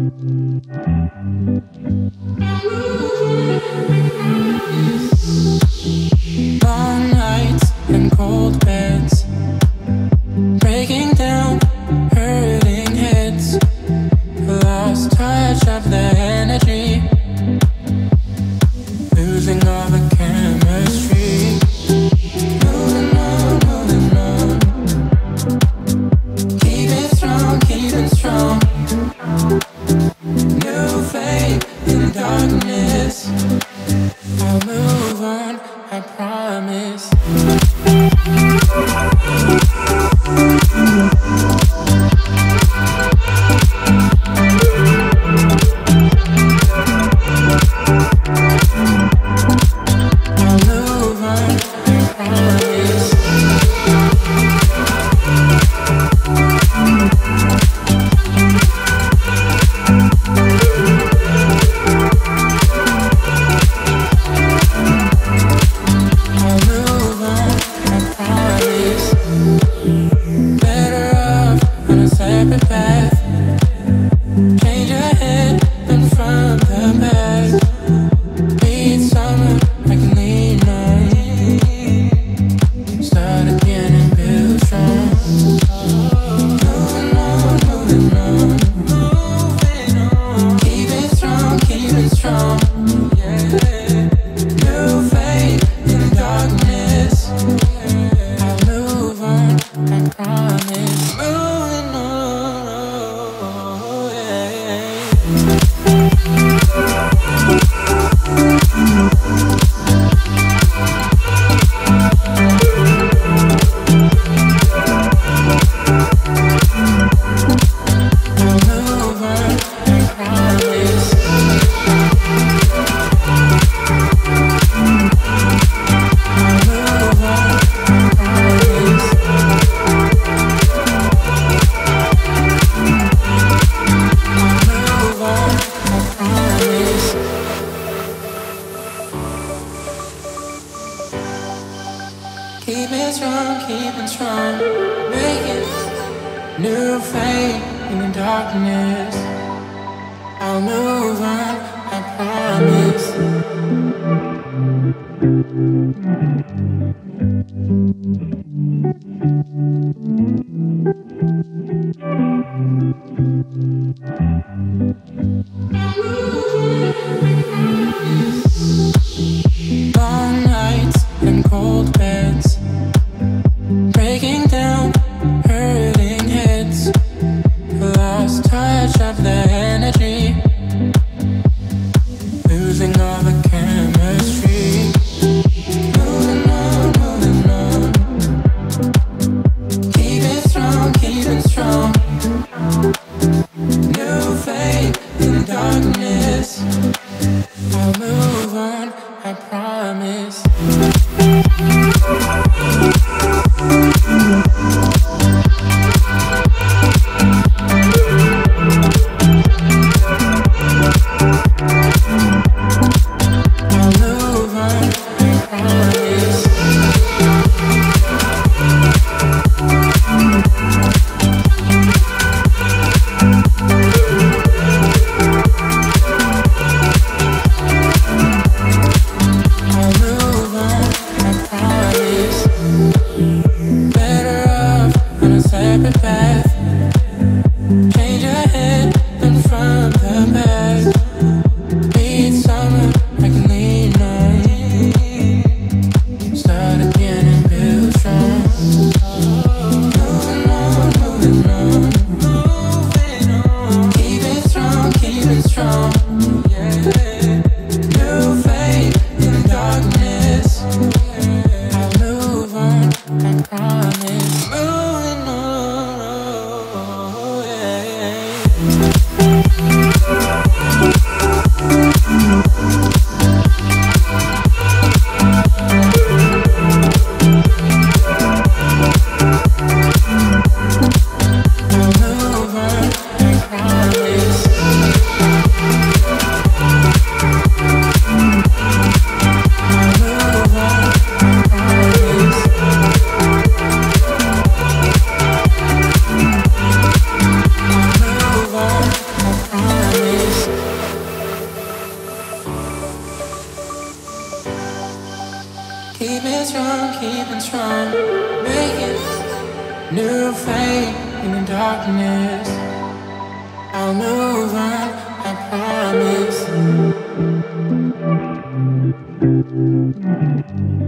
Long nights and cold beds, breaking down, hurting heads. Lost touch of the energy, losing all the chemistry. Moving on, moving on. Keep it strong, keep it strong. New faith in the darkness. I'll move on, I promise. Keep it strong, keep it strong. Making new fate in the darkness. I'll move on, I promise. Long nights and cold beds, breaking down, hurting heads. Lost touch of the energy, losing all the chemistry. Moving on, moving on. Keep it strong, keep it strong. New faith in the darkness. keeping strong, making new fate in the darkness. I'll move on, I promise.